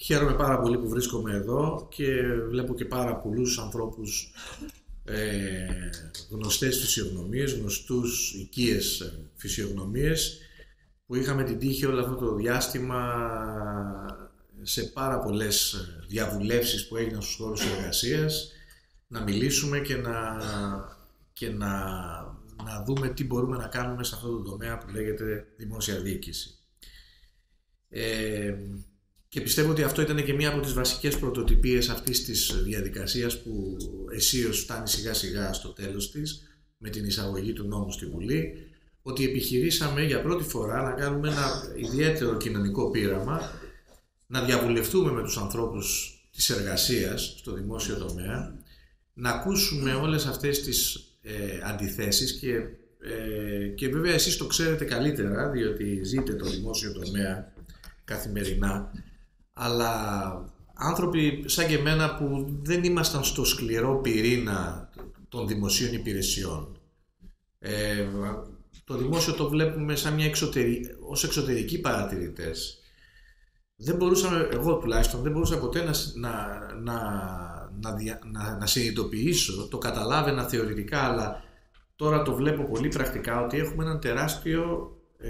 Χαίρομαι πάρα πολύ που βρίσκομαι εδώ και βλέπω και πάρα πολλούς ανθρώπους γνωστές φυσιογνωμίες, γνωστούς οικίες φυσιογνωμίες που είχαμε την τύχη όλο αυτό το διάστημα σε πάρα πολλές διαβουλεύσεις που έγιναν στους χώρους εργασίας να μιλήσουμε και να δούμε τι μπορούμε να κάνουμε σε αυτό το τομέα που λέγεται δημόσια διοίκηση. Και πιστεύω ότι αυτό ήταν και μία από τις βασικές πρωτοτυπίες αυτής της διαδικασίας που αισίως φτάνει σιγά σιγά στο τέλος της με την εισαγωγή του νόμου στη Βουλή, ότι επιχειρήσαμε για πρώτη φορά να κάνουμε ένα ιδιαίτερο κοινωνικό πείραμα, να διαβουλευτούμε με τους ανθρώπους της εργασίας στο δημόσιο τομέα, να ακούσουμε όλες αυτές τις αντιθέσεις και βέβαια εσείς το ξέρετε καλύτερα διότι ζείτε το δημόσιο τομέα καθημερινά, αλλά άνθρωποι σαν και εμένα που δεν ήμασταν στο σκληρό πυρήνα των δημοσίων υπηρεσιών, το δημόσιο το βλέπουμε σαν μια ως εξωτερικοί παρατηρητές. Δεν μπορούσαμε, εγώ τουλάχιστον δεν μπορούσα ποτέ να συνειδητοποιήσω, το καταλάβαινα θεωρητικά, αλλά τώρα το βλέπω πολύ πρακτικά, ότι έχουμε έναν τεράστιο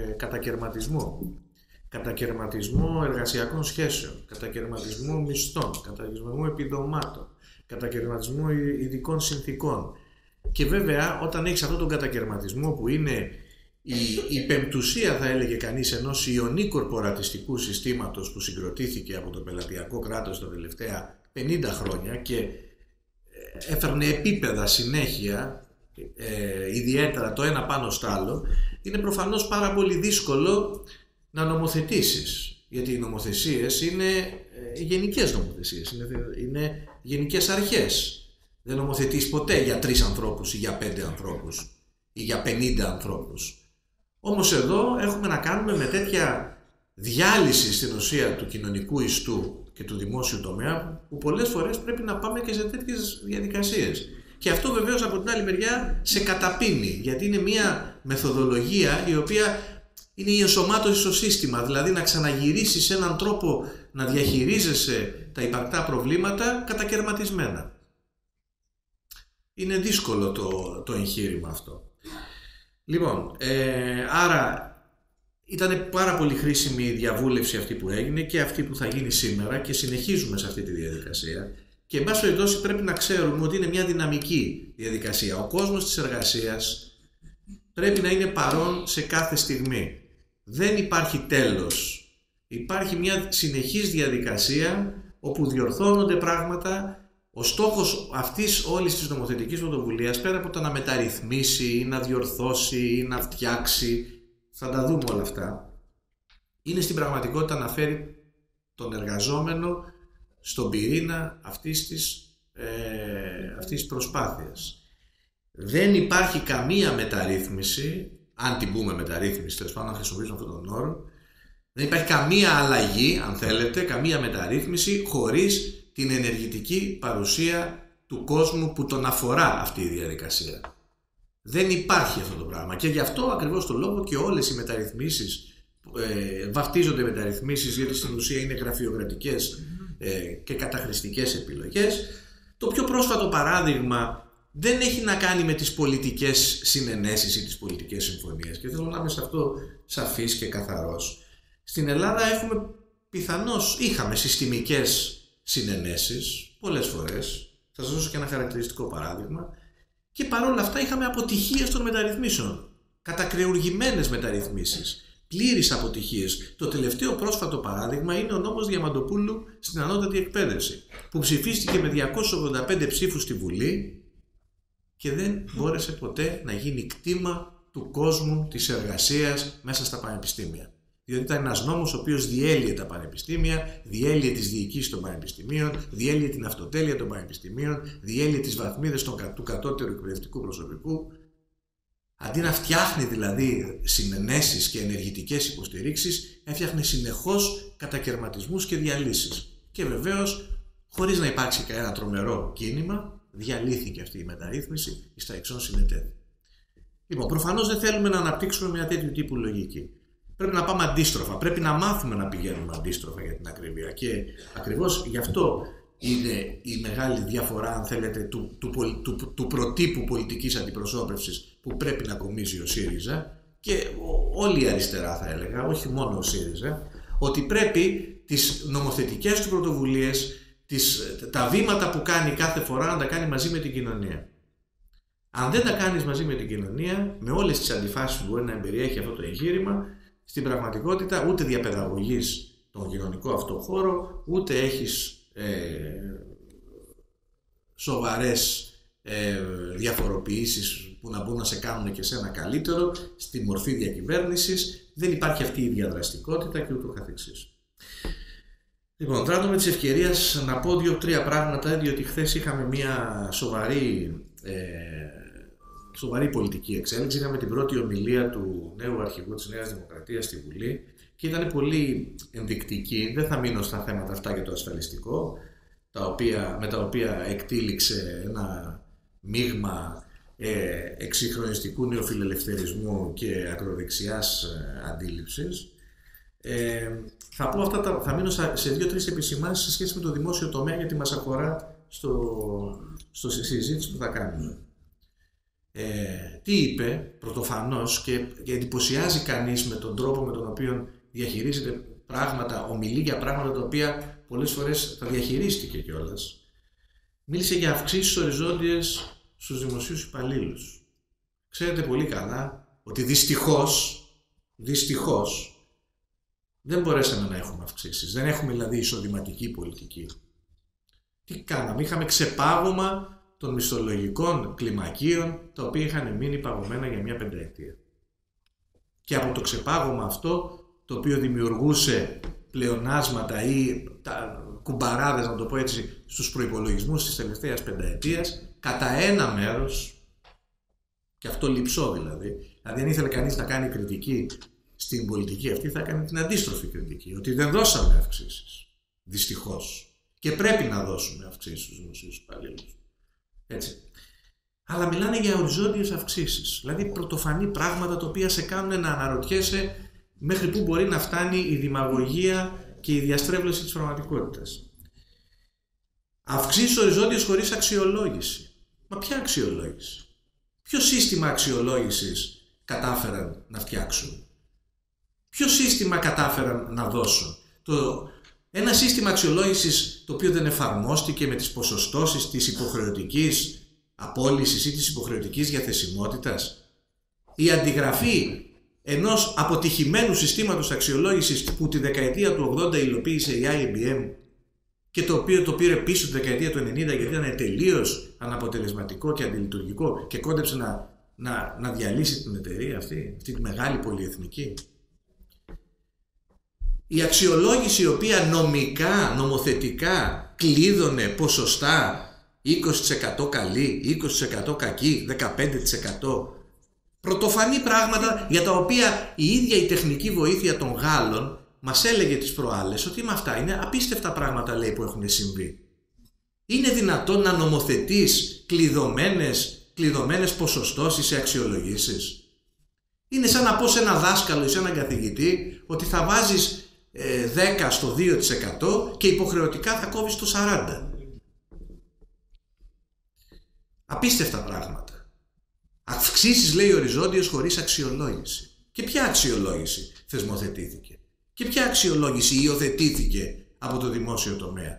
κατακερματισμό εργασιακών σχέσεων, κατακερματισμό μισθών, κατακερματισμό επιδομάτων, κατακερματισμό ειδικών συνθήκων. Και βέβαια όταν έχεις αυτόν τον κατακερματισμό που είναι η πεμπτουσία, θα έλεγε κανείς, ενός ιονή κορπορατιστικού συστήματος που συγκροτήθηκε από το πελατειακό κράτος τα τελευταία 50 χρόνια και έφερνε επίπεδα συνέχεια, ιδιαίτερα το ένα πάνω στο άλλο, είναι προφανώς πάρα πολύ δύσκολο να νομοθετήσεις, γιατί οι νομοθεσίες είναι γενικές νομοθεσίες, είναι γενικές αρχές. Δεν νομοθετείς ποτέ για 3 ανθρώπους ή για 5 ανθρώπους ή για 50 ανθρώπους. Όμως εδώ έχουμε να κάνουμε με τέτοια διάλυση στην ουσία του κοινωνικού ιστού και του δημόσιου τομέα, που πολλές φορές πρέπει να πάμε και σε τέτοιες διαδικασίες. Και αυτό βεβαίως από την άλλη μεριά σε καταπίνει, γιατί είναι μια μεθοδολογία η οποία είναι η ενσωμάτωση στο σύστημα, δηλαδή να ξαναγυρίσεις σε έναν τρόπο να διαχειρίζεσαι τα υπαρκτά προβλήματα κατακερματισμένα. Είναι δύσκολο το εγχείρημα αυτό. Λοιπόν, άρα ήταν πάρα πολύ χρήσιμη η διαβούλευση αυτή που έγινε και αυτή που θα γίνει σήμερα και συνεχίζουμε σε αυτή τη διαδικασία. Και εν πάση περιπτώσει πρέπει να ξέρουμε ότι είναι μια δυναμική διαδικασία. Ο κόσμος της εργασίας πρέπει να είναι παρόν σε κάθε στιγμή. Δεν υπάρχει τέλος. Υπάρχει μια συνεχής διαδικασία όπου διορθώνονται πράγματα. Ο στόχος αυτής όλης της νομοθετικής πρωτοβουλίας, πέρα από το να μεταρρυθμίσει ή να διορθώσει ή να φτιάξει, θα τα δούμε όλα αυτά, είναι στην πραγματικότητα να φέρει τον εργαζόμενο στον πυρήνα αυτής της προσπάθειας. Δεν υπάρχει καμία μεταρρύθμιση, αν την πούμε μεταρρύθμιση, τέλος πάντων να χρησιμοποιήσουμε αυτόν τον όρο, δεν υπάρχει καμία αλλαγή, αν θέλετε, καμία μεταρρύθμιση χωρίς την ενεργητική παρουσία του κόσμου που τον αφορά αυτή η διαδικασία. Δεν υπάρχει αυτό το πράγμα και γι' αυτό ακριβώς το λόγο και όλες οι μεταρρυθμίσεις βαφτίζονται μεταρρυθμίσεις, γιατί στην ουσία είναι γραφειοκρατικές και καταχρηστικές επιλογές. Το πιο πρόσφατο παράδειγμα δεν έχει να κάνει με τις πολιτικές συνενέσεις ή τις πολιτικές συμφωνίες, και θέλω να είμαι σε αυτό σαφής και καθαρός. Στην Ελλάδα είχαμε συστημικές συνενέσεις πολλές φορές. Θα σας δώσω και ένα χαρακτηριστικό παράδειγμα. Και παρόλα αυτά είχαμε αποτυχίες των μεταρρυθμίσεων. Κατακρεουργημένες μεταρρυθμίσεις. Πλήρεις αποτυχίες. Το τελευταίο πρόσφατο παράδειγμα είναι ο νόμος Διαμαντοπούλου στην ανώτατη εκπαίδευση, που ψηφίστηκε με 285 ψήφους στη Βουλή και δεν μπόρεσε ποτέ να γίνει κτήμα του κόσμου της εργασίας μέσα στα πανεπιστήμια. Διότι ήταν ένας νόμος ο οποίος διέλυε τα πανεπιστήμια, διέλυε τις διοικήσεις των πανεπιστημίων, διέλυε την αυτοτέλεια των πανεπιστημίων, διέλυε τις βαθμίδες του κατώτερου εκπαιδευτικού προσωπικού. Αντί να φτιάχνει δηλαδή συνενέσεις και ενεργητικές υποστηρίξεις, έφτιαχνε συνεχώς κατακερματισμούς και διαλύσεις. Και βεβαίως, χωρίς να υπάρξει κανένα τρομερό κίνημα, διαλύθηκε αυτή η μεταρρύθμιση, εις τα εξών συνετέθη. Λοιπόν, προφανώς δεν θέλουμε να αναπτύξουμε μια τέτοιου τύπου λογική. Πρέπει να πάμε αντίστροφα. Πρέπει να μάθουμε να πηγαίνουμε αντίστροφα, για την ακρίβεια. Και ακριβώς γι' αυτό είναι η μεγάλη διαφορά, αν θέλετε, του προτύπου πολιτικής αντιπροσώπευσης που πρέπει να κομίζει ο ΣΥΡΙΖΑ και όλη η αριστερά, θα έλεγα, όχι μόνο ο ΣΥΡΙΖΑ, ότι πρέπει τις νομοθετικές του πρωτοβουλίες, τα βήματα που κάνει κάθε φορά να τα κάνει μαζί με την κοινωνία. Αν δεν τα κάνεις μαζί με την κοινωνία, με όλες τις αντιφάσεις που μπορεί να εμπεριέχει αυτό το εγχείρημα, στην πραγματικότητα ούτε διαπαιδαγωγείς τον κοινωνικό αυτό χώρο, ούτε έχεις σοβαρές διαφοροποιήσεις που να μπορούν να σε κάνουν και σε ένα καλύτερο στη μορφή διακυβέρνησης. Δεν υπάρχει αυτή η διαδραστικότητα και ούτω καθεξής. Λοιπόν, τράτω με τις ευκαιρίες να πω 2-3 πράγματα, διότι χθες είχαμε μια σοβαρή πολιτική εξέλιξη. Είχαμε την πρώτη ομιλία του νέου αρχηγού της Νέας Δημοκρατίας στη Βουλή και ήταν πολύ ενδεικτική. Δεν θα μείνω στα θέματα αυτά για το ασφαλιστικό, με τα οποία εκτήληξε ένα μείγμα εξυγχρονιστικού νεοφιλελευθερισμού και ακροδεξιάς αντίληψης. Θα μείνω σε 2-3 επισημάνσεις σε σχέση με το δημόσιο τομέα, γιατί μας αφορά στο συζήτηση που θα κάνουμε. Τι είπε πρωτοφανώς και εντυπωσιάζει κανείς με τον τρόπο με τον οποίο διαχειρίζεται πράγματα, ομιλεί για πράγματα τα οποία πολλές φορές τα διαχειρίστηκε κιόλας. Μίλησε για αυξήσεις οριζόντιες στους δημοσίους υπαλλήλους. Ξέρετε πολύ καλά ότι δυστυχώς δεν μπορέσαμε να έχουμε αυξήσεις. Δεν έχουμε δηλαδή εισοδηματική πολιτική. Τι κάναμε? Είχαμε ξεπάγωμα των μισθολογικών κλιμακίων, τα οποία είχαν μείνει παγωμένα για μια πενταετία. Και από το ξεπάγωμα αυτό, το οποίο δημιουργούσε πλεονάσματα ή κουμπαράδες, να το πω έτσι, στους προϋπολογισμούς της τελευταίας πενταετίας, κατά ένα μέρος, και αυτό λειψό δηλαδή, αν ήθελε κανείς να κάνει κριτική στην πολιτική αυτή, θα έκανε την αντίστροφη κριτική, ότι δεν δώσαμε αυξήσεις, δυστυχώς, και πρέπει να δώσουμε αυξήσεις στους δημοσίους υπαλλήλους. Έτσι. Αλλά μιλάνε για οριζόντιες αυξήσεις, δηλαδή πρωτοφανή πράγματα τα οποία σε κάνουν να αναρωτιέσαι μέχρι πού μπορεί να φτάνει η δημαγωγία και η διαστρέβλωση της πραγματικότητας. Αυξήσεις οριζόντιες χωρίς αξιολόγηση. Μα ποια αξιολόγηση? Ποιο σύστημα αξιολόγησης κατάφεραν να φτιάξουν? Ποιο σύστημα κατάφεραν να δώσουν? Ένα σύστημα αξιολόγησης το οποίο δεν εφαρμόστηκε με τις ποσοστώσεις της υποχρεωτικής απόλυσης ή της υποχρεωτικής διαθεσιμότητας. Η αντιγραφή ενός αποτυχημένου συστήματος αξιολόγησης που τη δεκαετία του 80 υλοποίησε η IBM και το οποίο το πήρε πίσω τη δεκαετία του 90 γιατί ήταν τελείως αναποτελεσματικό και αντιλειτουργικό και κόντεψε να διαλύσει την εταιρεία αυτή τη μεγάλη πολυεθνική. Η αξιολόγηση η οποία νομικά, νομοθετικά κλείδωνε ποσοστά 20% καλή, 20% κακή, 15%. Πρωτοφανή πράγματα για τα οποία η ίδια η τεχνική βοήθεια των Γάλλων μας έλεγε τις προάλλες ότι με αυτά είναι απίστευτα πράγματα, λέει, που έχουν συμβεί. Είναι δυνατόν να νομοθετείς κλειδωμένες ποσοστώσεις σε αξιολογήσεις? Είναι σαν να πω σε ένα δάσκαλο ή σε έναν καθηγητή ότι θα βάζεις 10 στο 2% και υποχρεωτικά θα κόβεις το 40%. Απίστευτα πράγματα. Αυξήσεις, λέει, οριζόντιες χωρίς αξιολόγηση. Και ποια αξιολόγηση θεσμοθετήθηκε? Και ποια αξιολόγηση υιοθετήθηκε από το δημόσιο τομέα?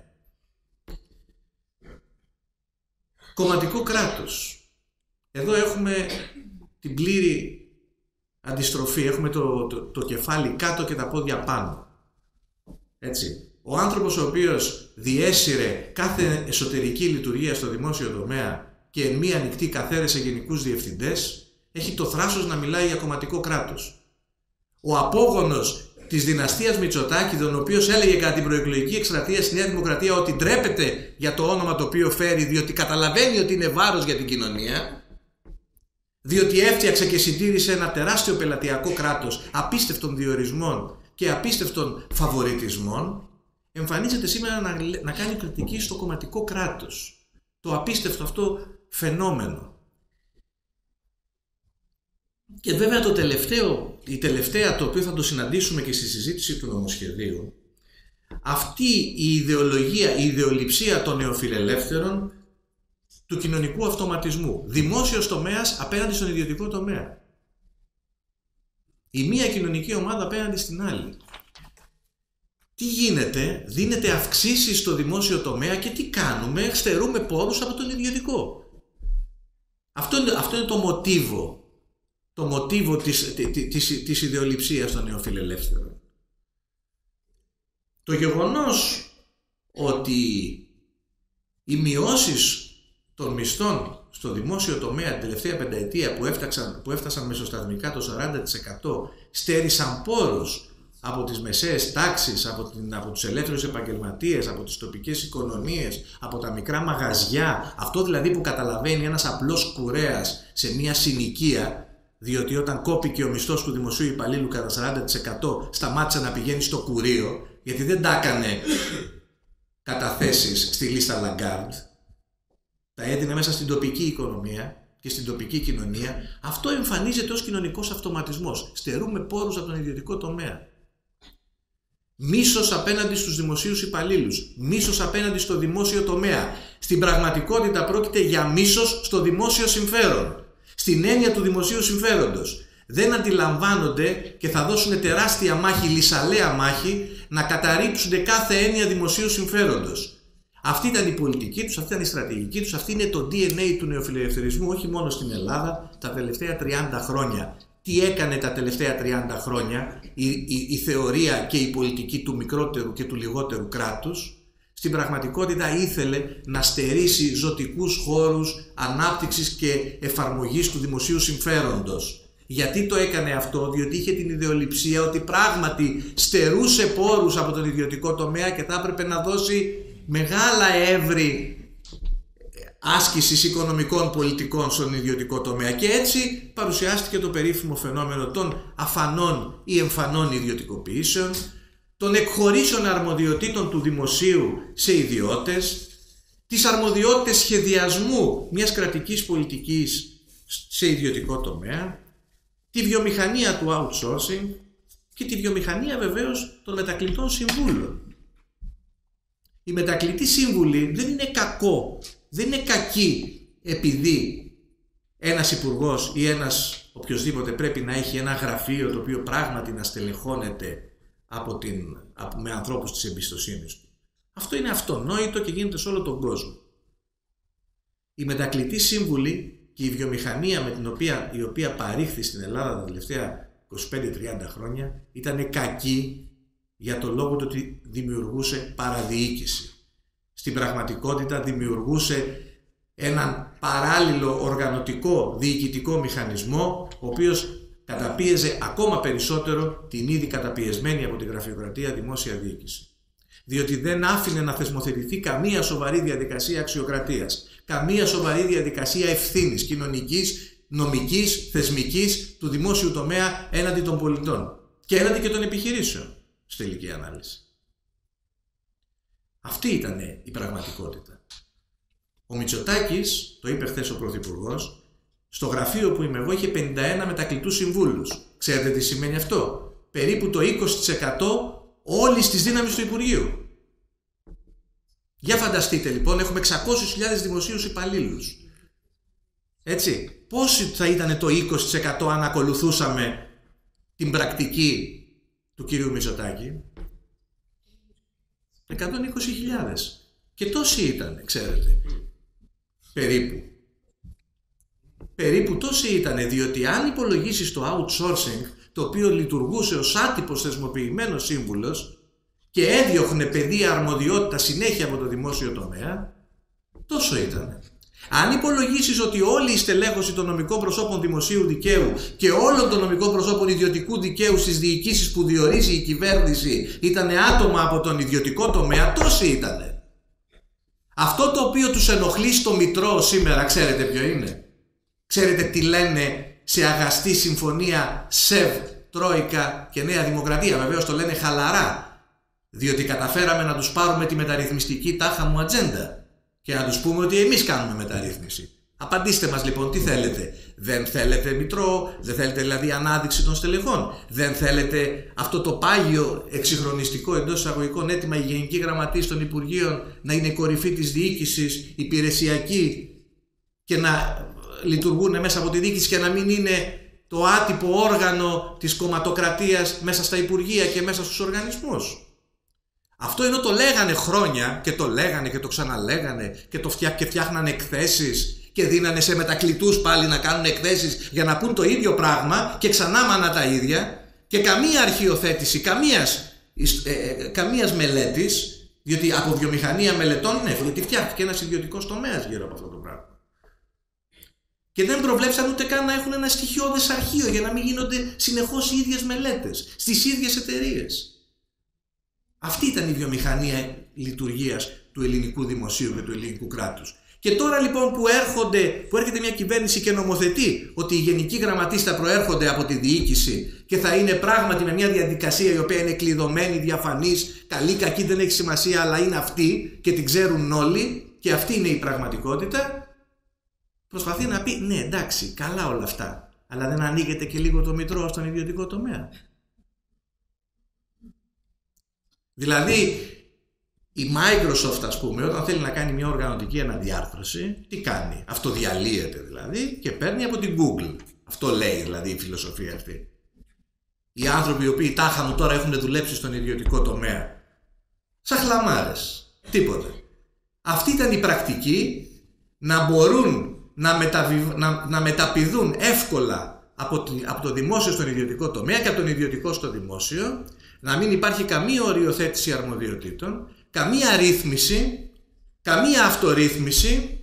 Κομματικό κράτος. Εδώ έχουμε την πλήρη αντιστροφή. Έχουμε το κεφάλι κάτω και τα πόδια πάνω. Έτσι. Ο άνθρωπος ο οποίος διέσυρε κάθε εσωτερική λειτουργία στο δημόσιο τομέα και εν μία νυχτή καθαίρεσε γενικούς διευθυντές, έχει το θράσος να μιλάει για κομματικό κράτος. Ο απόγονος της δυναστείας Μητσοτάκη, τον οποίος έλεγε κατά την προεκλογική εκστρατεία στη Νέα Δημοκρατία ότι ντρέπεται για το όνομα το οποίο φέρει, διότι καταλαβαίνει ότι είναι βάρος για την κοινωνία, διότι έφτιαξε και συντήρησε ένα τεράστιο πελατειακό κράτος απίστευτων διορισμών και απίστευτων φαβοριτισμών, εμφανίζεται σήμερα να κάνει κριτική στο κομματικό κράτος. Το απίστευτο αυτό φαινόμενο. Και βέβαια η τελευταία, το οποίο θα το συναντήσουμε και στη συζήτηση του νομοσχεδίου, αυτή η ιδεολογία, η ιδεολειψία των νεοφιλελεύθερων του κοινωνικού αυτοματισμού. Δημόσιος τομέας απέναντι στον ιδιωτικό τομέα. Η μία κοινωνική ομάδα απέναντι στην άλλη. Τι γίνεται? Δίνεται αυξήσεις στο δημόσιο τομέα και τι κάνουμε? Στερούμε πόρους από τον ιδιωτικό. Αυτό είναι το μοτίβο. Το μοτίβο της ιδεολειψίας των νεοφιλελεύθερων. Το γεγονός ότι οι μειώσεις των μισθών στο δημόσιο τομέα την τελευταία πενταετία που έφτασαν μεσοσταθμικά το 40% στέρισαν πόρους από τις μεσαίες τάξεις, από τους ελεύθερους επαγγελματίες, από τις τοπικές οικονομίες, από τα μικρά μαγαζιά. Αυτό δηλαδή που καταλαβαίνει ένας απλός κουρέας σε μια συνοικία, διότι όταν κόπηκε ο μισθός του δημοσίου υπαλλήλου κατά 40% σταμάτησε να πηγαίνει στο κουρείο, γιατί δεν τα έκανε καταθέσεις στη λίστα Λαγκάρντ, τα έδινε μέσα στην τοπική οικονομία και στην τοπική κοινωνία. Αυτό εμφανίζεται ως κοινωνικός αυτοματισμός. Στερούμε πόρους από τον ιδιωτικό τομέα. Μίσος απέναντι στους δημοσίους υπαλλήλους. Μίσος απέναντι στο δημόσιο τομέα. Στην πραγματικότητα πρόκειται για μίσος στο δημόσιο συμφέρον. Στην έννοια του δημοσίου συμφέροντος. Δεν αντιλαμβάνονται και θα δώσουν τεράστια μάχη, λυσαλέα μάχη, να καταρρίψουν κάθε έννοια δημοσίου συμφέροντος. Αυτή ήταν η πολιτική τους, αυτή ήταν η στρατηγική τους, αυτή είναι το DNA του νεοφιλελευθερισμού, όχι μόνο στην Ελλάδα, τα τελευταία 30 χρόνια. Τι έκανε τα τελευταία 30 χρόνια η θεωρία και η πολιτική του μικρότερου και του λιγότερου κράτους? Στην πραγματικότητα ήθελε να στερήσει ζωτικούς χώρους ανάπτυξης και εφαρμογής του δημοσίου συμφέροντος. Γιατί το έκανε αυτό? Διότι είχε την ιδεολειψία ότι πράγματι στερούσε πόρους από τον ιδιωτικό τομέα και θα έπρεπε να δώσει μεγάλα εύρη άσκησης οικονομικών πολιτικών στον ιδιωτικό τομέα. Και έτσι παρουσιάστηκε το περίφημο φαινόμενο των αφανών ή εμφανών ιδιωτικοποιήσεων, των εκχωρήσεων αρμοδιοτήτων του δημοσίου σε ιδιώτες, τις αρμοδιότητες σχεδιασμού μιας κρατικής πολιτικής σε ιδιωτικό τομέα, τη βιομηχανία του outsourcing και τη βιομηχανία βεβαίως των μετακλητών συμβούλων. Οι μετακλητοί σύμβουλοι δεν είναι κακό, δεν είναι κακοί επειδή ένας υπουργός ή ένας οποιοσδήποτε πρέπει να έχει ένα γραφείο το οποίο πράγματι να στελεχώνεται με ανθρώπους της εμπιστοσύνης του. Αυτό είναι αυτονόητο και γίνεται σε όλο τον κόσμο. Οι μετακλητοί σύμβουλοι και η βιομηχανία η οποία παρήχθη στην Ελλάδα τα τελευταία 25-30 χρόνια ήταν κακή για το λόγο του ότι δημιουργούσε παραδιοίκηση. Στην πραγματικότητα δημιουργούσε έναν παράλληλο οργανωτικό διοικητικό μηχανισμό, ο οποίος καταπίεζε ακόμα περισσότερο την ήδη καταπιεσμένη από την γραφειοκρατία δημόσια διοίκηση. Διότι δεν άφηνε να θεσμοθετηθεί καμία σοβαρή διαδικασία αξιοκρατίας, καμία σοβαρή διαδικασία ευθύνης κοινωνικής, νομικής, θεσμικής του δημόσιου τομέα έναντι των πολιτών και έναντι και των επιχειρήσεων στη τελική ανάλυση. Αυτή ήταν η πραγματικότητα. Ο Μητσοτάκης, το είπε χθες ο Πρωθυπουργός, στο γραφείο που είμαι εγώ είχε 51 μετακλητούς συμβούλους. Ξέρετε τι σημαίνει αυτό? Περίπου το 20% όλης της δύναμης του Υπουργείου. Για φανταστείτε λοιπόν, έχουμε 600.000 δημοσίους υπαλλήλους. Έτσι, πόσο θα ήταν το 20% αν ακολουθούσαμε την πρακτική του κυρίου Μητσοτάκη? 120.000. Και τόσοι ήταν, ξέρετε. Περίπου τόσοι ήταν, διότι αν υπολογίσεις το outsourcing, το οποίο λειτουργούσε ως άτυπος θεσμοποιημένος σύμβουλος και έδιωχνε πεδία αρμοδιότητα συνέχεια από το δημόσιο τομέα, τόσο ήταν. Αν υπολογίσεις ότι όλη η στελέχωση των νομικών προσώπων δημοσίου δικαίου και όλων των νομικών προσώπων ιδιωτικού δικαίου στις διοικήσεις που διορίζει η κυβέρνηση ήταν άτομα από τον ιδιωτικό τομέα, τόσοι ήταν. Αυτό το οποίο τους ενοχλεί στο Μητρό σήμερα, ξέρετε ποιο είναι? Ξέρετε τι λένε σε αγαστή συμφωνία ΣΕΒ, Τρόικα και Νέα Δημοκρατία? Βεβαίως το λένε χαλαρά, διότι καταφέραμε να τους πάρουμε τη μεταρρυθμιστική τάχα μου ατζέντα και να τους πούμε ότι εμείς κάνουμε μεταρρύθμιση. Απαντήστε μας λοιπόν, τι θέλετε? Δεν θέλετε μητρό, δεν θέλετε δηλαδή ανάδειξη των στελεχών, δεν θέλετε αυτό το πάγιο εξυγχρονιστικό εντός εισαγωγικών έτοιμα οι γενικοί γραμματείς των Υπουργείων να είναι κορυφή της διοίκησης, υπηρεσιακή και να λειτουργούν μέσα από τη διοίκηση και να μην είναι το άτυπο όργανο της κομματοκρατίας μέσα στα Υπουργεία και μέσα στους οργανισμούς? Αυτό ενώ το λέγανε χρόνια και το λέγανε και το ξαναλέγανε και φτιάχνανε εκθέσεις και δίνανε σε μετακλητούς πάλι να κάνουν εκθέσεις για να πούν το ίδιο πράγμα και ξανά μάνα τα ίδια και καμία αρχιοθέτηση, καμίας μελέτης, διότι από βιομηχανία μελετών είναι, γιατί φτιάχτηκε ένας ιδιωτικός τομέας γύρω από αυτό το πράγμα. Και δεν προβλέψαν ούτε καν να έχουν ένα στοιχειώδες αρχείο για να μην γίνονται συνεχώς οι ίδιες μελέτες στις ίδιες εταιρείες. Αυτή ήταν η βιομηχανία λειτουργίας του ελληνικού δημοσίου και του ελληνικού κράτους. Και τώρα λοιπόν που έρχεται μια κυβέρνηση και νομοθετεί ότι οι γενικοί γραμματείς θα προέρχονται από τη διοίκηση και θα είναι πράγματι με μια διαδικασία η οποία είναι κλειδωμένη, διαφανής, καλή, κακή, δεν έχει σημασία, αλλά είναι αυτή και την ξέρουν όλοι και αυτή είναι η πραγματικότητα, προσπαθεί να πει ναι, εντάξει, καλά όλα αυτά, αλλά δεν ανοίγεται και λίγο το μητρό στον ιδιωτικό τομέα? Δηλαδή η Microsoft, ας πούμε, όταν θέλει να κάνει μια οργανωτική αναδιάρθρωση, τι κάνει? Αυτοδιαλύεται δηλαδή και παίρνει από την Google. Αυτό λέει δηλαδή η φιλοσοφία αυτή. Οι άνθρωποι οι οποίοι τάχα μου τώρα έχουν δουλέψει στον ιδιωτικό τομέα, σαν χλαμάρες, τίποτα. Αυτή ήταν η πρακτική, να μπορούν να μεταπηδούν εύκολα από το δημόσιο στον ιδιωτικό τομέα και από τον ιδιωτικό στο δημόσιο, να μην υπάρχει καμία οριοθέτηση αρμοδιοτήτων, καμία ρύθμιση, καμία αυτορύθμιση,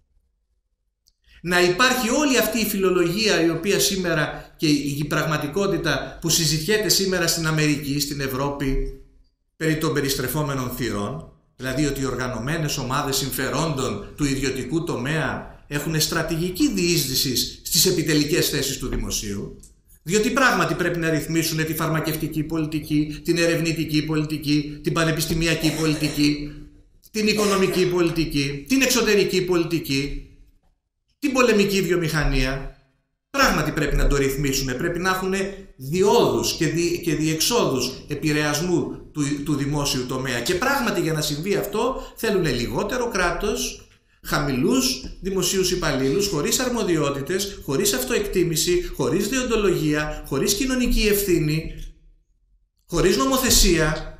να υπάρχει όλη αυτή η φιλολογία η οποία σήμερα και η πραγματικότητα που συζητιέται σήμερα στην Αμερική, στην Ευρώπη, περί των περιστρεφόμενων θυρών, δηλαδή ότι οι οργανωμένες ομάδες συμφερόντων του ιδιωτικού τομέα έχουν στρατηγική διείσδυση στις επιτελικές θέσεις του δημοσίου, διότι πράγματι πρέπει να ρυθμίσουν τη φαρμακευτική πολιτική, την ερευνητική πολιτική, την πανεπιστημιακή πολιτική, την οικονομική πολιτική, την εξωτερική πολιτική, την πολεμική βιομηχανία. Πράγματι πρέπει να το ρυθμίσουν, πρέπει να έχουν διόδους και διεξόδους επηρεασμού του δημόσιου τομέα. Και πράγματι για να συμβεί αυτό θέλουν λιγότερο κράτος, χαμηλούς δημοσίους υπαλλήλους, χωρίς αρμοδιότητες, χωρίς αυτοεκτίμηση, χωρίς δεοντολογία, χωρίς κοινωνική ευθύνη, χωρίς νομοθεσία.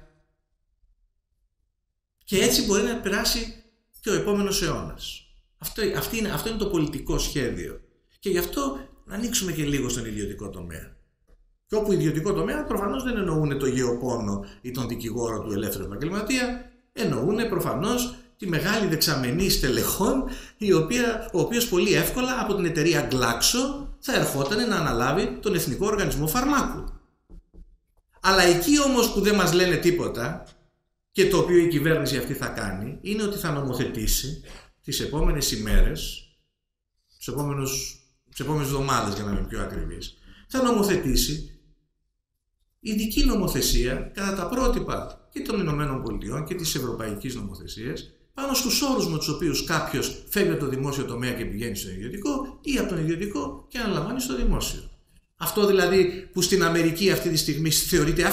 Και έτσι μπορεί να περάσει και ο επόμενος αιώνας. Αυτό είναι το πολιτικό σχέδιο. Και γι' αυτό να ανοίξουμε και λίγο στον ιδιωτικό τομέα. Και όπου ιδιωτικό τομέα προφανώς δεν εννοούν το γεωπόνο ή τον δικηγόρο του ελεύθερου επαγγελματία, εννοούν προφανώς τη μεγάλη δεξαμενή στελεχών, ο οποίος πολύ εύκολα από την εταιρεία Glaxo θα ερχόταν να αναλάβει τον Εθνικό Οργανισμό Φαρμάκου. Αλλά εκεί όμως που δεν μας λένε τίποτα και το οποίο η κυβέρνηση αυτή θα κάνει, είναι ότι θα νομοθετήσει τις επόμενες ημέρες, τις επόμενες εβδομάδες για να είμαι πιο ακριβής, θα νομοθετήσει ειδική νομοθεσία κατά τα πρότυπα και των ΗΠΑ και της ευρωπαϊκής νομοθεσίας πάνω στους όρους με τους οποίους κάποιος φεύγει από το δημόσιο τομέα και πηγαίνει στο ιδιωτικό ή από τον ιδιωτικό και αναλαμβάνει στο δημόσιο. Αυτό δηλαδή που στην Αμερική αυτή τη στιγμή θεωρείται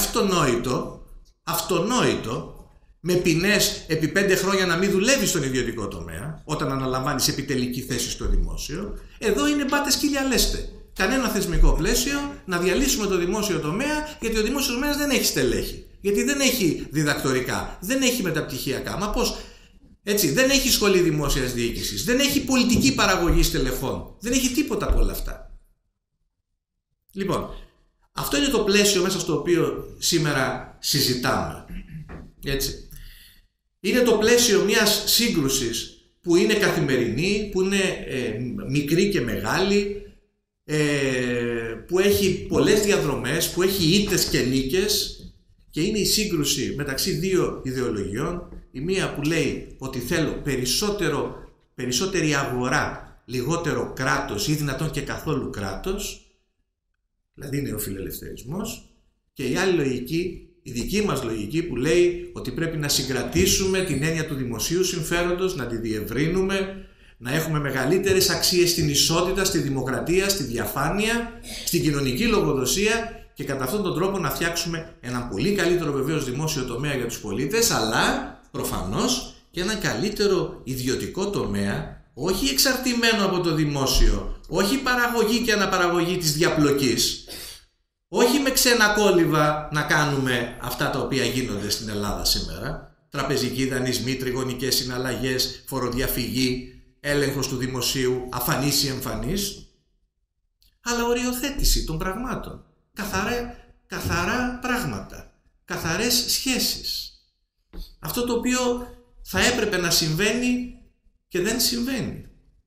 αυτονόητο, με ποινές επί 5 χρόνια να μην δουλεύει στον ιδιωτικό τομέα όταν αναλαμβάνεις επιτελική θέση στο δημόσιο, εδώ είναι μπάτε σκύλια λέστε. Κανένα θεσμικό πλαίσιο να διαλύσουμε το δημόσιο τομέα, γιατί ο δημόσιος τομέας δεν έχει στελέχη. Γιατί δεν έχει διδακτορικά, δεν έχει μεταπτυχιακά. Μα πώς? Έτσι, δεν έχει σχολή δημόσιας διοίκησης, δεν έχει πολιτική παραγωγή στελεχών, δεν έχει τίποτα από όλα αυτά. Λοιπόν, αυτό είναι το πλαίσιο μέσα στο οποίο σήμερα συζητάμε. Έτσι. Είναι το πλαίσιο μιας σύγκρουσης που είναι καθημερινή, που είναι μικρή και μεγάλη, που έχει πολλές διαδρομές, που έχει ήττες και νίκες, και είναι η σύγκρουση μεταξύ δύο ιδεολογιών. Η μία που λέει ότι θέλω περισσότερη αγορά, λιγότερο κράτος ή δυνατόν και καθόλου κράτος, δηλαδή νεοφιλελευθερισμός, και η άλλη λογική, η δική μας λογική, που λέει ότι πρέπει να συγκρατήσουμε την έννοια του δημοσίου συμφέροντος, να τη διευρύνουμε, να έχουμε μεγαλύτερες αξίες στην ισότητα, στη δημοκρατία, στη διαφάνεια, στην κοινωνική λογοδοσία και κατά αυτόν τον τρόπο να φτιάξουμε έναν πολύ καλύτερο βεβαίως δημόσιο τομέα για τους πολίτες, αλλά προφανώς και έναν καλύτερο ιδιωτικό τομέα, όχι εξαρτημένο από το δημόσιο, όχι παραγωγή και αναπαραγωγή της διαπλοκής, όχι με ξένα κόλληβα να κάνουμε αυτά τα οποία γίνονται στην Ελλάδα σήμερα, τραπεζικοί δανεισμοί, τριγωνικές συναλλαγές, φοροδιαφυγή, έλεγχος του δημοσίου, αφανής ή εμφανής, αλλά οριοθέτηση των πραγμάτων, καθαρά πράγματα, καθαρές σχέσεις. Αυτό το οποίο θα έπρεπε να συμβαίνει και δεν συμβαίνει.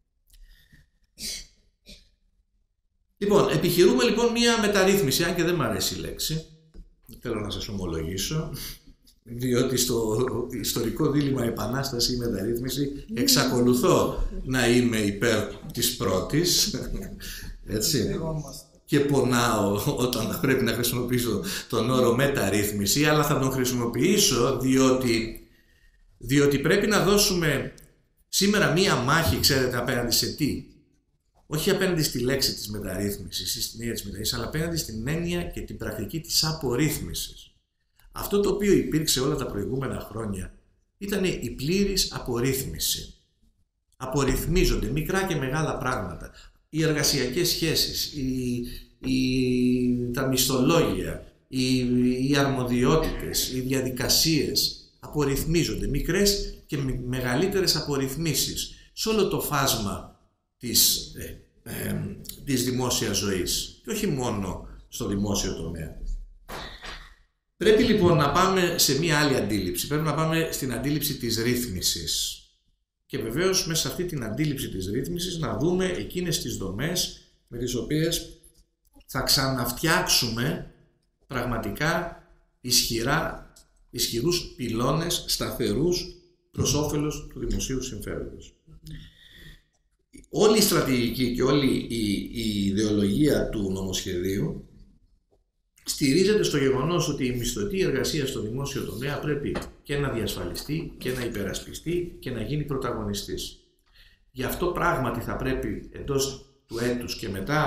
Λοιπόν, επιχειρούμε λοιπόν μία μεταρρύθμιση, αν και δεν μου αρέσει η λέξη, θέλω να σας ομολογήσω, διότι στο ιστορικό δίλημμα επανάσταση ή μεταρρύθμιση εξακολουθώ να είμαι υπέρ της πρώτης, έτσι, και πονάω όταν πρέπει να χρησιμοποιήσω τον όρο μεταρρύθμιση, αλλά θα τον χρησιμοποιήσω διότι πρέπει να δώσουμε σήμερα μία μάχη, ξέρετε, απέναντι σε τι? Όχι απέναντι στη λέξη της μεταρρύθμισης ή στην έννοια της μεταρρύθμισης, αλλά απέναντι στην έννοια και την πρακτική της απορρίθμισης. Αυτό το οποίο υπήρξε όλα τα προηγούμενα χρόνια ήταν η πλήρης απορρίθμιση. Απορριθμίζονται μικρά και μεγάλα πράγματα. Οι εργασιακές σχέσεις, τα μισθολόγια, οι αρμοδιότητες, οι διαδικασίες απορριθμίζονται. Μικρές και μεγαλύτερες απορριθμίσεις σε όλο το φάσμα της δημόσιας ζωής και όχι μόνο στο δημόσιο τομέα. Πρέπει λοιπόν να πάμε σε μία άλλη αντίληψη. Πρέπει να πάμε στην αντίληψη της ρύθμισης. Και βεβαίως μέσα σε αυτή την αντίληψη της ρύθμισης να δούμε εκείνες τις δομές με τις οποίες θα ξαναφτιάξουμε πραγματικά ισχυρούς πυλώνες, σταθερούς προς όφελος του δημοσίου συμφέροντος. Όλη η στρατηγική και όλη η ιδεολογία του νομοσχεδίου στηρίζεται στο γεγονός ότι η μισθωτή εργασία στο δημόσιο τομέα πρέπει και να διασφαλιστεί και να υπερασπιστεί και να γίνει πρωταγωνιστής. Γι' αυτό πράγματι θα πρέπει εντός του έτους και μετά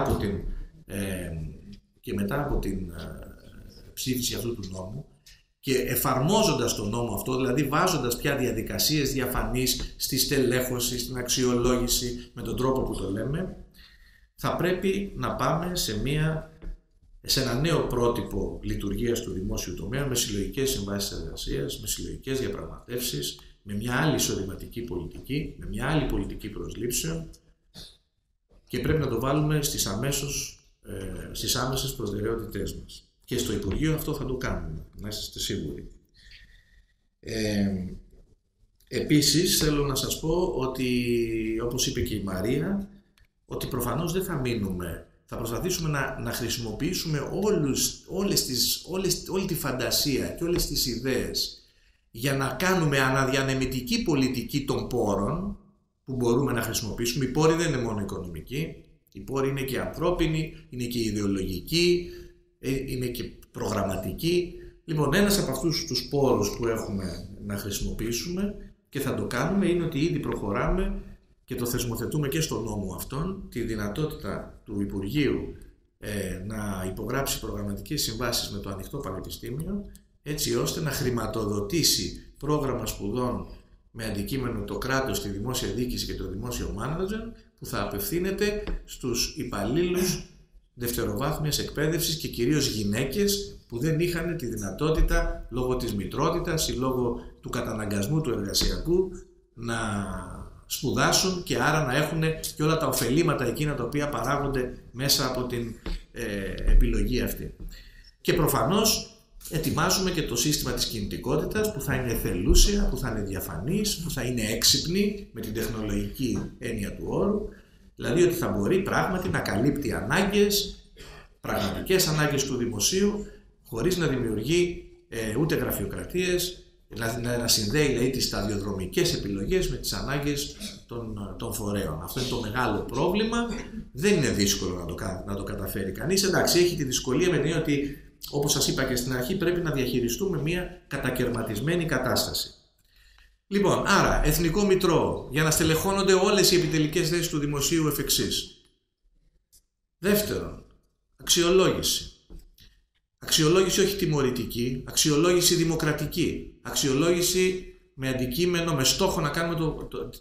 από την ψήφιση αυτού του νόμου και εφαρμόζοντας τον νόμο αυτό, δηλαδή βάζοντας πια διαδικασίες διαφανείς στη στελέχωση, στην αξιολόγηση με τον τρόπο που το λέμε, θα πρέπει να πάμε σε ένα νέο πρότυπο λειτουργίας του δημόσιου τομέα με συλλογικές συμβάσεις εργασίας, με συλλογικές διαπραγματεύσεις, με μια άλλη εισοδηματική πολιτική, με μια άλλη πολιτική προσλήψεων και πρέπει να το βάλουμε στις άμεσες προτεραιότητές μας. Και στο Υπουργείο αυτό θα το κάνουμε, να είστε σίγουροι. Επίσης θέλω να σας πω ότι, όπως είπε και η Μαρία, ότι προφανώς δεν θα μείνουμε. Θα προσπαθήσουμε να χρησιμοποιήσουμε όλη τη φαντασία και όλες τις ιδέες για να κάνουμε αναδιανεμητική πολιτική των πόρων που μπορούμε να χρησιμοποιήσουμε. Οι πόροι δεν είναι μόνο οικονομικοί, οι πόροι είναι και ανθρώπινοι, είναι και ιδεολογικοί, είναι και προγραμματικοί. Λοιπόν, ένας από αυτούς τους πόρους που έχουμε να χρησιμοποιήσουμε και θα το κάνουμε είναι ότι ήδη προχωράμε και το θεσμοθετούμε και στον νόμο αυτόν, τη δυνατότητα του Υπουργείου να υπογράψει προγραμματικές συμβάσεις με το Ανοιχτό Πανεπιστήμιο, έτσι ώστε να χρηματοδοτήσει πρόγραμμα σπουδών με αντικείμενο το κράτος, τη δημόσια διοίκηση και το δημόσιο μάνατζερ, που θα απευθύνεται στους υπαλλήλους δευτεροβάθμιας εκπαίδευσης και κυρίως γυναίκες που δεν είχαν τη δυνατότητα λόγω της μητρότητας ή λόγω του καταναγκασμού του εργασιακού να σπουδάσουν και άρα να έχουν και όλα τα ωφελήματα εκείνα τα οποία παράγονται μέσα από την επιλογή αυτή. Και προφανώς ετοιμάζουμε και το σύστημα της κινητικότητας που θα είναι εθελούσια, που θα είναι διαφανής, που θα είναι έξυπνη με την τεχνολογική έννοια του όρου, δηλαδή ότι θα μπορεί πράγματι να καλύπτει ανάγκες, πραγματικές ανάγκες του δημοσίου, χωρίς να δημιουργεί ούτε γραφειοκρατίες, να συνδέει δηλαδή τις σταδιοδρομικές επιλογές με τις ανάγκες των φορέων. Αυτό είναι το μεγάλο πρόβλημα. Δεν είναι δύσκολο να το καταφέρει κανείς. Εντάξει, έχει τη δυσκολία με την έννοια ότι, όπως σας είπα και στην αρχή, πρέπει να διαχειριστούμε μια κατακαιρματισμένη κατάσταση. Λοιπόν, άρα, εθνικό μητρό, για να στελεχώνονται όλες οι επιτελικές θέσεις του δημοσίου εφ' εξής. Δεύτερον, αξιολόγηση. Αξιολόγηση όχι τιμωρητική, αξιολόγηση δημοκρατική. Αξιολόγηση με αντικείμενο, με στόχο να κάνουμε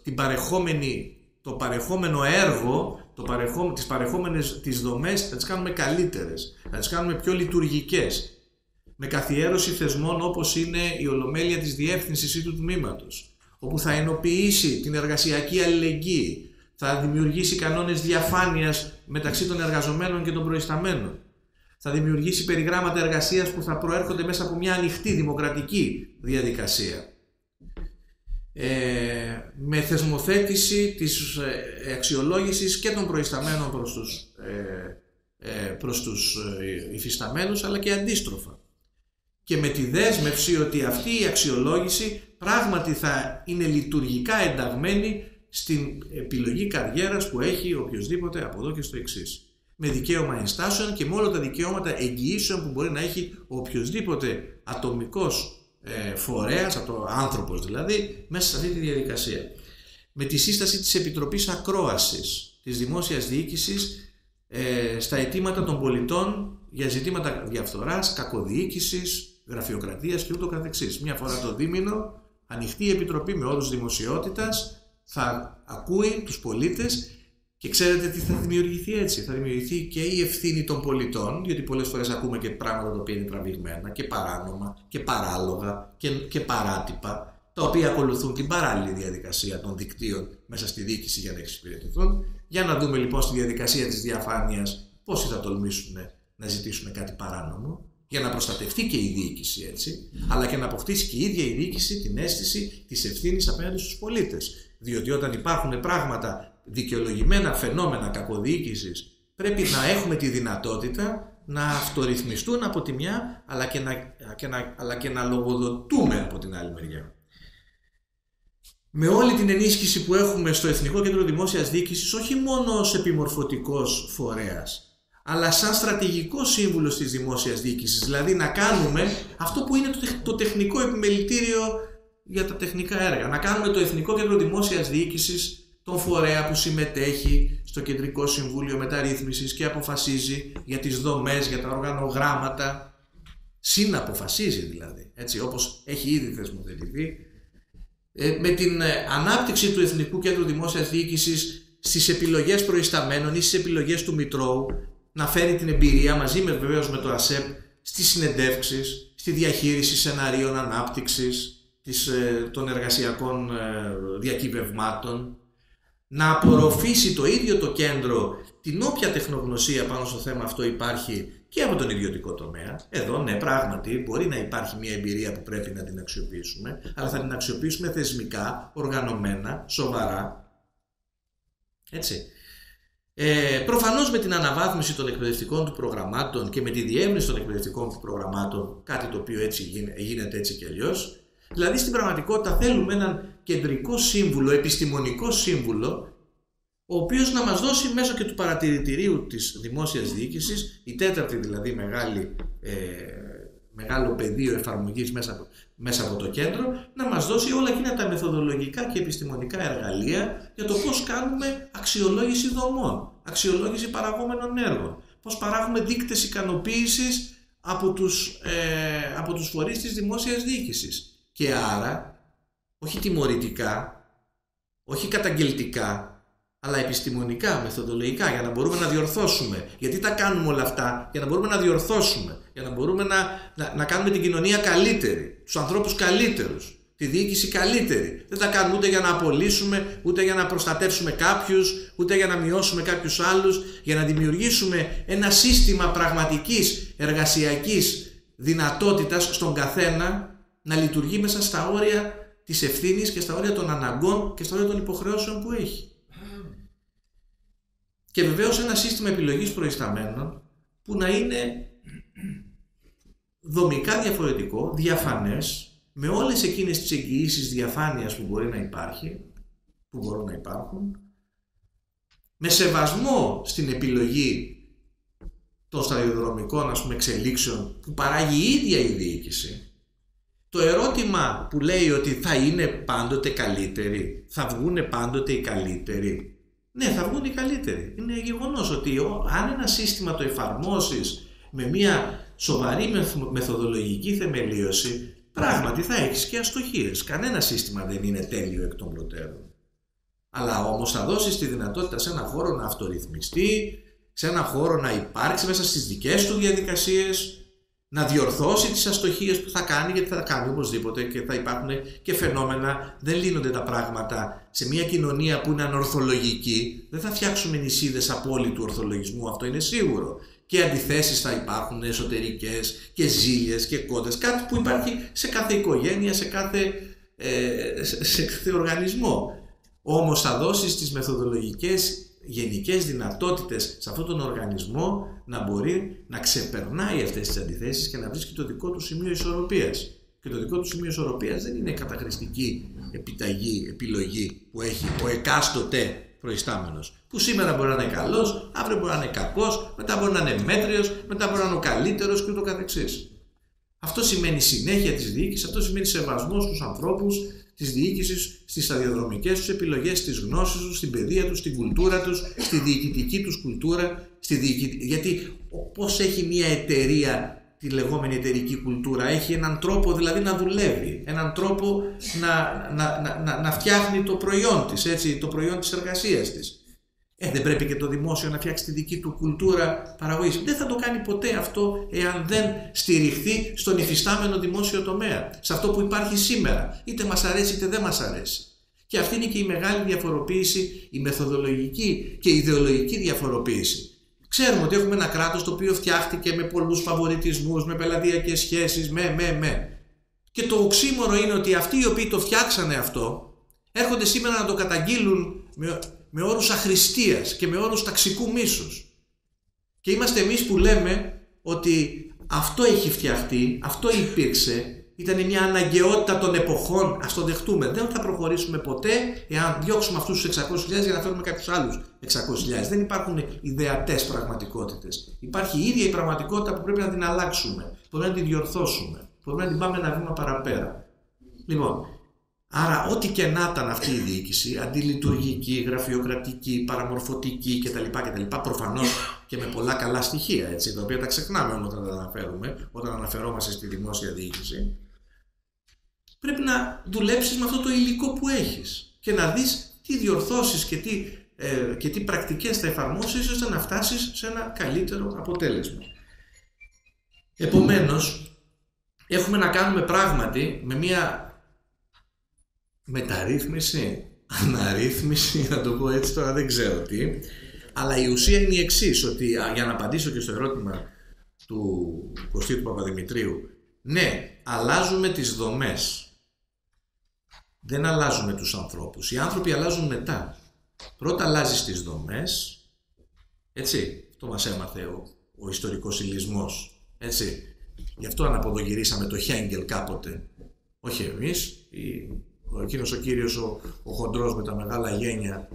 το παρεχόμενο έργο, τις παρεχόμενες τις δομές, να τις κάνουμε καλύτερες, να τις κάνουμε πιο λειτουργικές. Με καθιέρωση θεσμών όπως είναι η Ολομέλεια της Διεύθυνσης ή του Τμήματος, όπου θα ενοποιήσει την εργασιακή αλληλεγγύη, θα δημιουργήσει κανόνες διαφάνειας μεταξύ των εργαζομένων και των προϊσταμένων, θα δημιουργήσει περιγράμματα εργασίας που θα προέρχονται μέσα από μια ανοιχτή δημοκρατική διαδικασία, με θεσμοθέτηση της αξιολόγησης και των προϊσταμένων προς τους υφισταμένους, αλλά και αντίστροφα. Και με τη δέσμευση ότι αυτή η αξιολόγηση πράγματι θα είναι λειτουργικά ενταγμένη στην επιλογή καριέρας που έχει οποιοσδήποτε από εδώ και στο εξής. Με δικαίωμα ενστάσεων και με όλα τα δικαιώματα εγγυήσεων που μπορεί να έχει οποιοσδήποτε ατομικός φορέας, άνθρωπος δηλαδή, μέσα σε αυτή τη διαδικασία. Με τη σύσταση της Επιτροπής Ακρόασης της Δημόσιας Διοίκησης στα αιτήματα των πολιτών για ζητήματα διαφθοράς, κακοδιοίκησης, γραφειοκρατίας και ούτω καθεξής. Μια φορά το δίμηνο, ανοιχτή επιτροπή με όρους δημοσιότητας, θα ακούει τους πολίτες και ξέρετε τι θα δημιουργηθεί έτσι. Θα δημιουργηθεί και η ευθύνη των πολιτών, γιατί πολλές φορές ακούμε και πράγματα τα οποία είναι τραβηγμένα και παράνομα και παράλογα και παράτυπα, τα οποία ακολουθούν την παράλληλη διαδικασία των δικτύων μέσα στη διοίκηση για να εξυπηρετηθούν. Για να δούμε λοιπόν στη διαδικασία της διαφάνειας πόσοι θα τολμήσουν να ζητήσουν κάτι παράνομο, για να προστατευτεί και η διοίκηση έτσι, αλλά και να αποκτήσει και η ίδια η διοίκηση την αίσθηση της ευθύνης απέναντι στους πολίτες. Διότι όταν υπάρχουν πράγματα, δικαιολογημένα φαινόμενα κακοδιοίκησης, πρέπει να έχουμε τη δυνατότητα να αυτορυθμιστούν από τη μια, αλλά και να λογοδοτούμε από την άλλη μεριά. Με όλη την ενίσχυση που έχουμε στο Εθνικό Κέντρο Δημόσιας Διοίκησης, όχι μόνο ως επιμορφωτικός φορέας, αλλά σαν στρατηγικό σύμβουλο της δημόσιας διοίκησης, δηλαδή να κάνουμε αυτό που είναι το τεχνικό επιμελητήριο για τα τεχνικά έργα. Να κάνουμε το Εθνικό Κέντρο Δημόσιας Διοίκησης τον φορέα που συμμετέχει στο Κεντρικό Συμβούλιο Μεταρρύθμισης και αποφασίζει για τις δομές, για τα οργανογράμματα, συναποφασίζει δηλαδή, έτσι, όπως έχει ήδη θεσμοθετηθεί, με την ανάπτυξη του Εθνικού Κέντρου Δημόσιας Διοίκησης στις επιλογές προϊσταμένων ή στις επιλογές του Μητρώου, να φέρει την εμπειρία μαζί με βεβαίως με το ΑΣΕΠ στις συνεντεύξεις, στη διαχείριση σεναρίων ανάπτυξης των εργασιακών διακυβευμάτων, να απορροφήσει το ίδιο το κέντρο την όποια τεχνογνωσία πάνω στο θέμα αυτό υπάρχει και από τον ιδιωτικό τομέα. Εδώ ναι, πράγματι μπορεί να υπάρχει μια εμπειρία που πρέπει να την αξιοποιήσουμε, αλλά θα την αξιοποιήσουμε θεσμικά, οργανωμένα, σοβαρά. Έτσι. Προφανώς με την αναβάθμιση των εκπαιδευτικών του προγραμμάτων και με τη διεύρυνση των εκπαιδευτικών του προγραμμάτων, κάτι το οποίο έτσι γίνεται έτσι και αλλιώς. Δηλαδή στην πραγματικότητα θέλουμε έναν κεντρικό σύμβουλο, επιστημονικό σύμβουλο, ο οποίος να μας δώσει μέσω και του παρατηρητηρίου της δημόσιας διοίκησης, η τέταρτη δηλαδή μεγάλο πεδίο εφαρμογής μέσα από το κέντρο, να μας δώσει όλα εκείνα τα μεθοδολογικά και επιστημονικά εργαλεία για το πώς κάνουμε αξιολόγηση δομών, αξιολόγηση παραγόμενων έργων, πώς παράγουμε δείκτες ικανοποίησης από τους φορείς της δημόσιας διοίκησης. Και άρα, όχι τιμωρητικά, όχι καταγγελτικά, αλλά επιστημονικά, μεθοδολογικά, για να μπορούμε να διορθώσουμε. Γιατί τα κάνουμε όλα αυτά? Για να μπορούμε να διορθώσουμε, για να μπορούμε να κάνουμε την κοινωνία καλύτερη, τους ανθρώπους καλύτερους, τη διοίκηση καλύτερη. Δεν τα κάνουμε ούτε για να απολύσουμε, ούτε για να προστατεύσουμε κάποιους, ούτε για να μειώσουμε κάποιους άλλους, για να δημιουργήσουμε ένα σύστημα πραγματικής εργασιακής δυνατότητας στον καθένα να λειτουργεί μέσα στα όρια της ευθύνης και στα όρια των αναγκών και στα όρια των υποχρεώσεων που έχει. Και βεβαίως ένα σύστημα επιλογής προϊσταμένων που να είναι δομικά διαφορετικό, διαφανές, με όλες εκείνες τις εγγυήσεις διαφάνειας που μπορεί να υπάρχει, που μπορούν να υπάρχουν, με σεβασμό στην επιλογή των σταδιοδρομικών εξελίξεων που παράγει η ίδια η διοίκηση, Το ερώτημα που λέει ότι θα είναι πάντοτε καλύτεροι, θα βγουν πάντοτε οι καλύτεροι. Ναι, θα βγουν οι καλύτεροι. Είναι γεγονός ότι αν ένα σύστημα το εφαρμόσεις με μια σοβαρή μεθοδολογική θεμελίωση, πράγματι θα έχεις και αστοχίες. Κανένα σύστημα δεν είναι τέλειο εκ των προτέρων. Αλλά όμως θα δώσεις τη δυνατότητα σε ένα χώρο να αυτορυθμιστεί, σε ένα χώρο να υπάρξει μέσα στις δικές του διαδικασίες, να διορθώσει τις αστοχίες που θα κάνει, γιατί θα κάνει οπωσδήποτε και θα υπάρχουν και φαινόμενα. Δεν λύνονται τα πράγματα σε μια κοινωνία που είναι ανορθολογική. Δεν θα φτιάξουμε νησίδες απόλυτου ορθολογισμού, αυτό είναι σίγουρο. Και αντιθέσεις θα υπάρχουν εσωτερικές και ζήλιες και κόντες. Κάτι που υπάρχει σε κάθε οικογένεια, σε κάθε οργανισμό. Όμως θα δώσεις τις μεθοδολογικές γενικές δυνατότητες σε αυτόν τον οργανισμό να μπορεί να ξεπερνάει αυτές τις αντιθέσεις και να βρίσκει το δικό του σημείο ισορροπίας. Και το δικό του σημείο ισορροπίας δεν είναι καταχρηστική επιταγή, επιλογή που έχει ο εκάστοτε προϊστάμενος. Που σήμερα μπορεί να είναι καλός, αύριο μπορεί να είναι κακός, μετά μπορεί να είναι μέτριος, μετά μπορεί να είναι ο καλύτερος και ούτω καθεξής. Αυτό σημαίνει συνέχεια της διοίκησης, αυτό σημαίνει σεβασμός στους ανθρώπους, της διοίκησης, στις σταδιοδρομικές τους επιλογές, στις γνώσεις τους, στην παιδεία τους, στην κουλτούρα τους, στη διοικητική τους κουλτούρα. Γιατί πώς έχει μια εταιρεία τη λεγόμενη εταιρική κουλτούρα? Έχει έναν τρόπο δηλαδή να δουλεύει, έναν τρόπο να φτιάχνει το προϊόν της, έτσι, το προϊόν της εργασίας της. Δεν πρέπει και το δημόσιο να φτιάξει τη δική του κουλτούρα παραγωγής? Δεν θα το κάνει ποτέ αυτό εάν δεν στηριχθεί στον υφιστάμενο δημόσιο τομέα, σε αυτό που υπάρχει σήμερα, είτε μας αρέσει είτε δεν μας αρέσει. Και αυτή είναι και η μεγάλη διαφοροποίηση, η μεθοδολογική και η ιδεολογική διαφοροποίηση. Ξέρουμε ότι έχουμε ένα κράτος το οποίο φτιάχτηκε με πολλούς φαβοριτισμούς, με πελατειακές σχέσεις, Και το οξύμορο είναι ότι αυτοί οι οποίοι το φτιάξανε αυτό έρχονται σήμερα να το καταγγείλουν με όρους αχρηστίας και με όρους ταξικού μίσους. Και είμαστε εμείς που λέμε ότι αυτό έχει φτιαχτεί, αυτό υπήρξε, ήταν μια αναγκαιότητα των εποχών, ας το δεχτούμε. Δεν θα προχωρήσουμε ποτέ εάν διώξουμε αυτούς τους 600.000 για να φέρουμε κάποιους άλλους 600.000. Δεν υπάρχουν ιδεατές πραγματικότητες. Υπάρχει η ίδια η πραγματικότητα που πρέπει να την αλλάξουμε, που πρέπει να την διορθώσουμε, που πρέπει να την πάμε ένα βήμα παραπέρα. Λοιπόν, άρα ό,τι και να ήταν αυτή η διοίκηση, αντιλειτουργική, γραφειοκρατική, παραμορφωτική κτλ. Προφανώς και με πολλά καλά στοιχεία, έτσι, τα οποία τα ξεχνάμε όταν τα αναφέρουμε, όταν αναφερόμαστε στη δημόσια διοίκηση, πρέπει να δουλέψεις με αυτό το υλικό που έχεις και να δεις τι διορθώσεις και τι πρακτικές θα εφαρμόσεις ώστε να φτάσεις σε ένα καλύτερο αποτέλεσμα. Επομένως, έχουμε να κάνουμε πράγματι με μια μεταρρύθμιση, αναρρύθμιση, να το πω έτσι τώρα, δεν ξέρω τι, αλλά η ουσία είναι η εξής, ότι για να απαντήσω και στο ερώτημα του Κωστή του Παπαδημητρίου, ναι, αλλάζουμε τις δομές, δεν αλλάζουμε τους ανθρώπους. Οι άνθρωποι αλλάζουν μετά. Πρώτα αλλάζεις τις δομές, έτσι, αυτό μας έμαθε ο ιστορικός υλισμός, έτσι. Γι' αυτό αναποδογυρίσαμε το Χέγγελ κάποτε, όχι εμείς, εκείνος ο κύριος ο χοντρός με τα μεγάλα γένια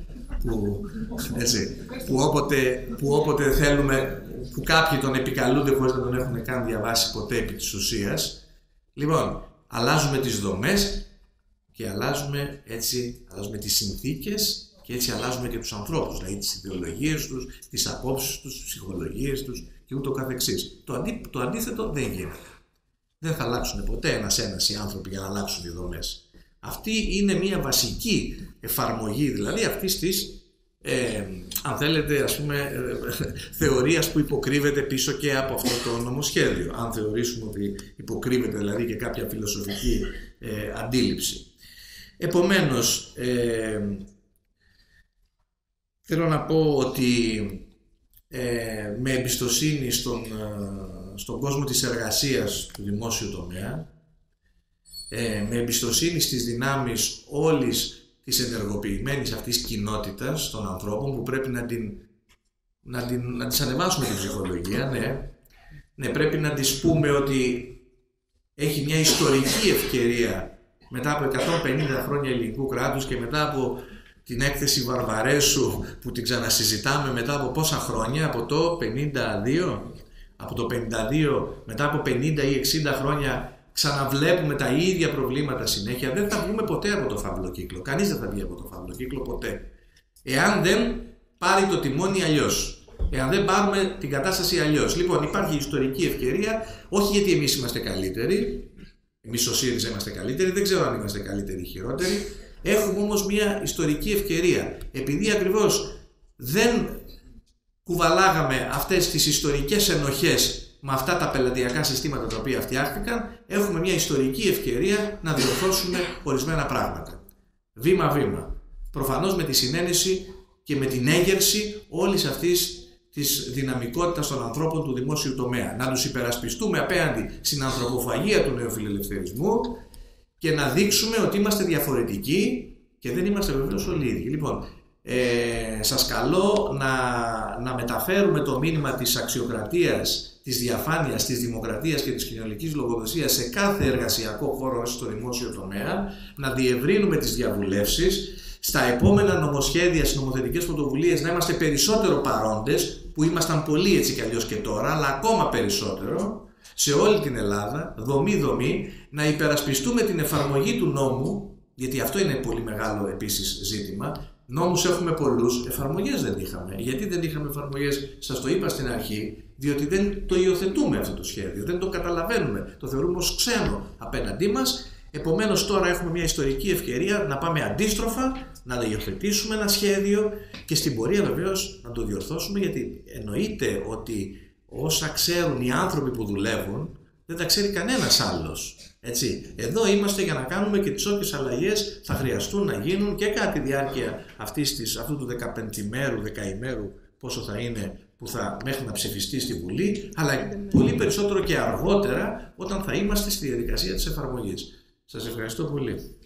που όποτε θέλουμε, που κάποιοι τον επικαλούνται χωρίς να τον έχουν καν διαβάσει ποτέ επί της ουσίας. Λοιπόν, αλλάζουμε τις δομές και αλλάζουμε τις συνθήκες και έτσι αλλάζουμε και τους ανθρώπους, δηλαδή τις ιδεολογίες τους, τις απόψεις τους, τις ψυχολογίες τους και ούτω καθεξής. Το αντίθετο δεν γίνεται. Δεν θα αλλάξουν ποτέ ένας οι άνθρωποι για να αλλάξουν οι δομές. Αυτή είναι μια βασική εφαρμογή, δηλαδή αυτής της, αν θέλετε, ας πούμε, θεωρίας που υποκρύβεται πίσω και από αυτό το νομοσχέδιο. Αν θεωρήσουμε ότι υποκρύβεται δηλαδή και κάποια φιλοσοφική αντίληψη. Επομένως, θέλω να πω ότι με εμπιστοσύνη στον κόσμο της εργασίας του δημόσιου τομέα, με εμπιστοσύνη στις δυνάμεις όλης της ενεργοποιημένης αυτής κοινότητας των ανθρώπων που πρέπει να τις ανεβάσουμε την ψυχολογία, ναι, πρέπει να τις πούμε ότι έχει μια ιστορική ευκαιρία μετά από 150 χρόνια ελληνικού κράτους και μετά από την έκθεση Βαρβαρέσου που την ξανασυζητάμε μετά από πόσα χρόνια, από το 52, μετά από 50 ή 60 χρόνια ξαναβλέπουμε τα ίδια προβλήματα συνέχεια, δεν θα βγούμε ποτέ από το φαύλο κύκλο. Κανείς δεν θα βγει από το φαύλο κύκλο ποτέ. Εάν δεν πάρει το τιμόνι αλλιώς. Εάν δεν πάρουμε την κατάσταση αλλιώς. Λοιπόν, υπάρχει ιστορική ευκαιρία, όχι γιατί εμείς είμαστε καλύτεροι, εμείς ο ΣΥΡΙΖΑ είμαστε καλύτεροι, δεν ξέρω αν είμαστε καλύτεροι ή χειρότεροι. Έχουμε όμως μια ιστορική ευκαιρία. Επειδή ακριβώς δεν κουβαλάγαμε αυτές τις ιστορικές ενοχές με αυτά τα πελατειακά συστήματα τα οποία φτιάχτηκαν, έχουμε μια ιστορική ευκαιρία να διορθώσουμε ορισμένα πράγματα. Βήμα-βήμα. Προφανώς με τη συνένεση και με την έγερση όλης αυτής της δυναμικότητας των ανθρώπων του δημόσιου τομέα. Να τους υπερασπιστούμε απέναντι στην ανθρωποφαγία του νεοφιλελευθερισμού και να δείξουμε ότι είμαστε διαφορετικοί και δεν είμαστε βεβαίως όλοι ίδιοι. Λοιπόν, σας καλώ να μεταφέρουμε το μήνυμα της αξιοκρατίας, της διαφάνειας, της δημοκρατίας και της κοινωνικής λογοδοσίας σε κάθε εργασιακό χώρο στο δημόσιο τομέα, να διευρύνουμε τις διαβουλεύσεις, στα επόμενα νομοσχέδια, στις νομοθετικές πρωτοβουλίες να είμαστε περισσότερο παρόντες, που ήμασταν πολύ έτσι κι αλλιώς και τώρα, αλλά ακόμα περισσότερο, σε όλη την Ελλάδα, δομή-δομή, να υπερασπιστούμε την εφαρμογή του νόμου, γιατί αυτό είναι πολύ μεγάλο επίσης ζήτημα. Νόμους έχουμε πολλούς, εφαρμογές δεν είχαμε. Γιατί δεν είχαμε εφαρμογές, σας το είπα στην αρχή, διότι δεν το υιοθετούμε αυτό το σχέδιο, δεν το καταλαβαίνουμε, το θεωρούμε ως ξένο απέναντί μας. Επομένως τώρα έχουμε μια ιστορική ευκαιρία να πάμε αντίστροφα, να υιοθετήσουμε ένα σχέδιο και στην πορεία βεβαίως να το διορθώσουμε, γιατί εννοείται ότι όσα ξέρουν οι άνθρωποι που δουλεύουν δεν τα ξέρει κανένας άλλος. Έτσι. Εδώ είμαστε για να κάνουμε και τις όποιες αλλαγές θα χρειαστούν να γίνουν και κατά τη διάρκεια αυτού του 15ημέρου, 10ημέρου, πόσο θα είναι μέχρι να ψηφιστεί στη Βουλή, αλλά πολύ περισσότερο και αργότερα όταν θα είμαστε στη διαδικασία της εφαρμογής. Σας ευχαριστώ πολύ.